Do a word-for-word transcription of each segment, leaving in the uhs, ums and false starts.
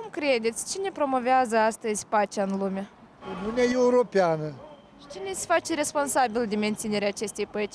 Cum credeți, cine promovează astăzi pacea în lume? Uniunea Europeană. Și cine se face responsabil de menținerea acestei păci?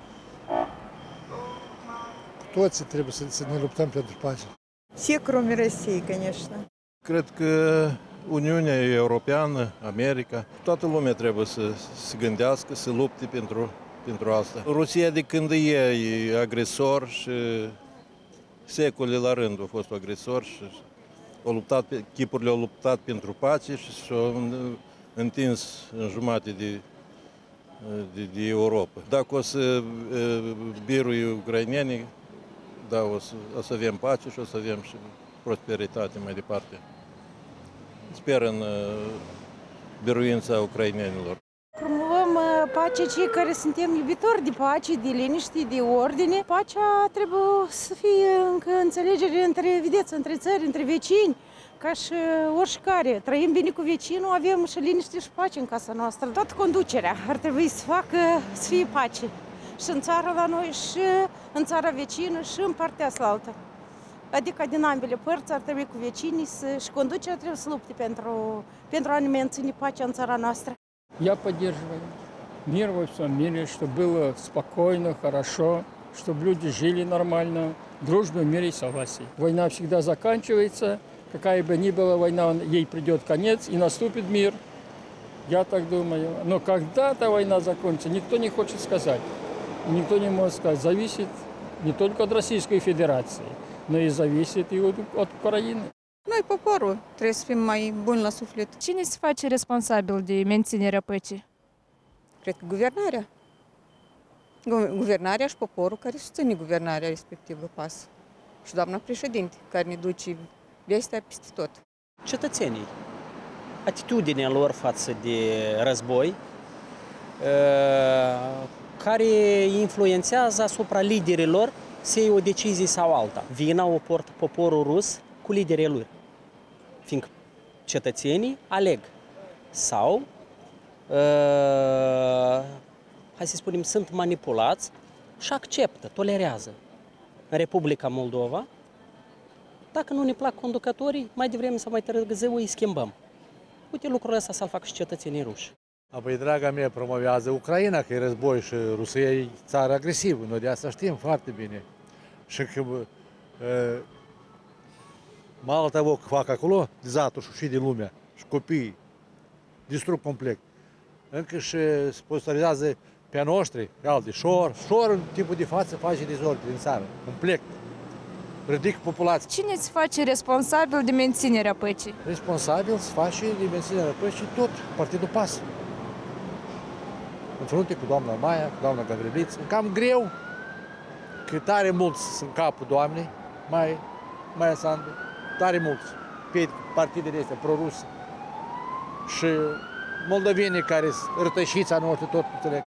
Toți trebuie să, să ne luptăm pentru pace. Все, кроме России, конечно. Cred că Uniunea Europeană, America, toată lumea trebuie să se gândească, să lupte pentru, pentru asta. Rusia de când e, e agresor și secole la rând a fost agresor și au luptat, chipurile au luptat pentru pace și s-au întins în jumate de, de, de Europa. Dacă o să birui ucrainenii, da, o să, o să avem pace și o să avem și prosperitate mai departe. Sper în biruința ucrainenilor. Promovăm pacea cei care suntem iubitori de pace, de liniște, de ordine. Pacea trebuie să fie încă înțelegere între, vedeți, între țări, între vecini, ca și oricare. Trăim bine cu vecinul, avem și liniște și pace în casa noastră. Toată conducerea ar trebui să facă să fie pace. Și în țara la noi, și în țara vecină, și în partea altă. Adică din ambele părți ar trebui cu vecinii să, și conducerea trebuie să lupte pentru, pentru a ne menține pacea în țara noastră. Я поддерживаю мир во всем мире, чтобы было спокойно, хорошо, чтобы люди жили нормально, дружбы, в мире и согласии. Война всегда заканчивается, какая бы ни была война, ей придет конец и наступит мир. Я так думаю. Но когда-то война закончится, никто не хочет сказать. Никто не может сказать. Зависит не только от Российской Федерации, но и зависит и от, от Украины. Noi, poporul, trebuie să fim mai buni la suflet. Cine se face responsabil de menținerea păcii? Cred că guvernarea. Guvernarea și poporul care susține guvernarea respectivă pas. Și doamna președinte, care ne duce vestea peste tot. Cetățenii, atitudinea lor față de război, care influențează asupra liderilor să iei o decizie sau alta. Vina o poartă poporul rus cu liderii lor, fiindcă cetățenii aleg sau, uh, hai să spunem, sunt manipulați și acceptă, tolerează. În Republica Moldova, dacă nu ne plac conducătorii, mai devreme sau mai târziu îi schimbăm. Uite, lucrul ăsta să-l fac și cetățenii ruși. Apoi, draga mea, promovează Ucraina, că e război și Rusia e țară agresivă. Noi de asta știm foarte bine. Și că uh, mult того, că fac acolo, dezatușul și de lumea, și copiii, distrug complet. Încă și sponsorizează pe a noștri, alții, șor, șor în tipul de față face dezordine din țară, complet. Ridic populația. Cine se face responsabil de menținerea păcii? Responsabil se face de menținerea păcii tot Partidul PAS. În frunte cu doamna Maia, cu doamna Gavriliță. Cam greu, că tare mulți sunt capul doamnei, mai, Maia Sandu, tare mulți, pe partidele astea pro-ruse. Și moldovenii care sunt rătășiți a noștri tot înțeleg.